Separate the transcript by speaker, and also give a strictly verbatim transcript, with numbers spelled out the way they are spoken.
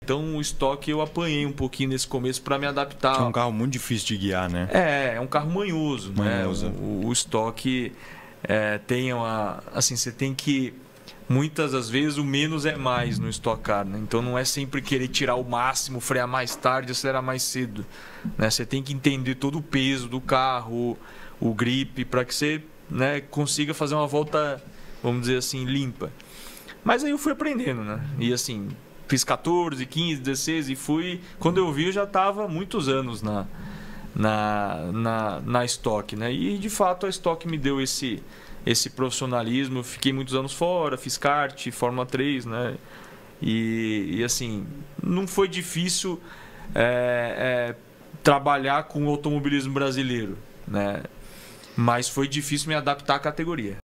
Speaker 1: Então o estoque eu apanhei um pouquinho nesse começo para me adaptar.
Speaker 2: É um carro muito difícil de guiar, né?
Speaker 1: É, é um carro manhoso,
Speaker 2: manhoso.
Speaker 1: né? O, o estoque é, tem uma... Assim, você tem que... Muitas das vezes o menos é mais no Stock Car, né? Então não é sempre querer tirar o máximo, frear mais tarde, acelerar mais cedo, né? Você tem que entender todo o peso do carro, o grip, para que você, né, consiga fazer uma volta, vamos dizer assim, limpa. Mas aí eu fui aprendendo, né? E assim, fiz quatorze, quinze, dezesseis e fui... Quando eu vi eu já estava muitos anos na, na, na, na Stock, né? E de fato a Stock me deu esse... esse profissionalismo. Eu fiquei muitos anos fora, fiz kart, Fórmula três, né? E, e assim, não foi difícil é, é, trabalhar com o automobilismo brasileiro, né? Mas foi difícil me adaptar à categoria.